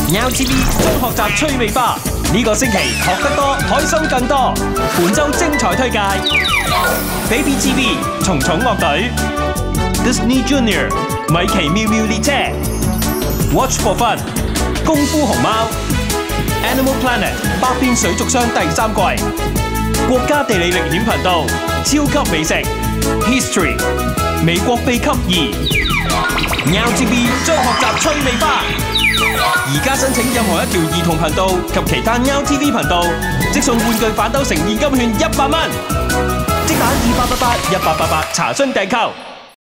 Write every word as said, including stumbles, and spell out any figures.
Now T V 將學習趣味化，呢、個星期學得多，開心更多。本周精彩推介 ：Baby T V 蟲蟲樂隊、Disney Junior 米奇妙妙列車、Watch for Fun 功夫熊貓、Animal Planet 百變水族箱第三季、國家地理歷險頻道超級美食 History 美國秘笈二。Now T V 將學習趣味化。而家申請任何一條兒童頻道及其他 Now T V 頻道，即送玩具反斗城現金券一百蚊，即打二八八八一八八八查詢訂購。